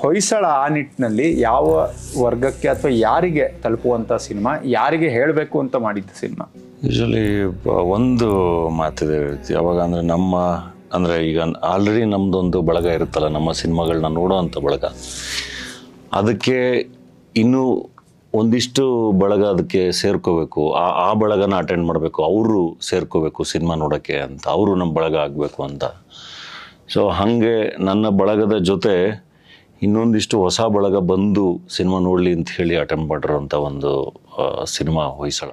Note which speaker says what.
Speaker 1: ಹೊಯ್ಸಳ ಆ ನಿಟ್ಟಿನಲ್ಲಿ ಯಾವ ವರ್ಗಕ್ಕೆ ಅಥವಾ ಯಾರಿಗೆ ತಲುಪುವಂಥ ಸಿನಿಮಾ, ಯಾರಿಗೆ ಹೇಳಬೇಕು ಅಂತ ಮಾಡಿದ್ದ ಸಿನಿಮಾ?
Speaker 2: ಯೂಶಲಿ ಒಂದು ಮಾತಿದೆ, ಯಾವಾಗ ಅಂದರೆ ಈಗ ಆಲ್ರೆಡಿ ನಮ್ಮದೊಂದು ಬಳಗ ಇರುತ್ತಲ್ಲ, ನಮ್ಮ ಸಿನಿಮಾಗಳನ್ನ ನೋಡೋ ಅಂಥ ಬಳಗ, ಅದಕ್ಕೆ ಇನ್ನೂ ಒಂದಿಷ್ಟು ಬಳಗ ಅದಕ್ಕೆ ಸೇರ್ಕೋಬೇಕು, ಆ ಬಳಗನ ಅಟೆಂಡ್ ಮಾಡಬೇಕು, ಅವರು ಸೇರ್ಕೋಬೇಕು ಸಿನಿಮಾ ನೋಡೋಕ್ಕೆ ಅಂತ, ಅವರು ನಮ್ಮ ಬಳಗ ಆಗಬೇಕು ಅಂತ. ಸೊ ಹಾಗೆ ನನ್ನ ಬಳಗದ ಜೊತೆ ಇನ್ನೊಂದಿಷ್ಟು ಹೊಸ ಬಳಗ ಬಂದು ಸಿನಿಮಾ ನೋಡಲಿ ಅಂತ ಹೇಳಿ ಅಟೆಂಡ್ ಮಾಡಿರೋಂಥ ಒಂದು ಸಿನಿಮಾ ಹೊಯ್ಸಳ.